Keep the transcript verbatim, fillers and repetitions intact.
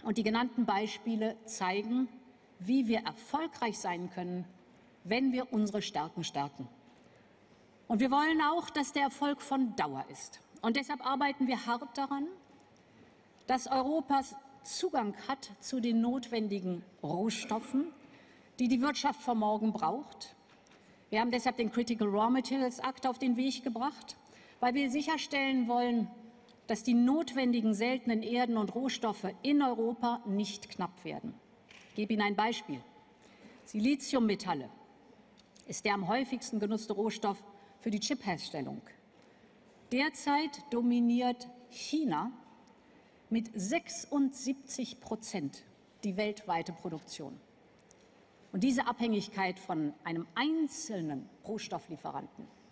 Und die genannten Beispiele zeigen, wie wir erfolgreich sein können, wenn wir unsere Stärken stärken. Und wir wollen auch, dass der Erfolg von Dauer ist. Und deshalb arbeiten wir hart daran, dass Europas Zugang hat zu den notwendigen Rohstoffen, die die Wirtschaft von morgen braucht. Wir haben deshalb den Critical Raw Materials Act auf den Weg gebracht, weil wir sicherstellen wollen, dass die notwendigen seltenen Erden und Rohstoffe in Europa nicht knapp werden. Ich gebe Ihnen ein Beispiel. Siliziummetalle ist der am häufigsten genutzte Rohstoff für die Chipherstellung. Derzeit dominiert China mit sechsundsiebzig Prozent die weltweite Produktion. Und diese Abhängigkeit von einem einzelnen Rohstofflieferanten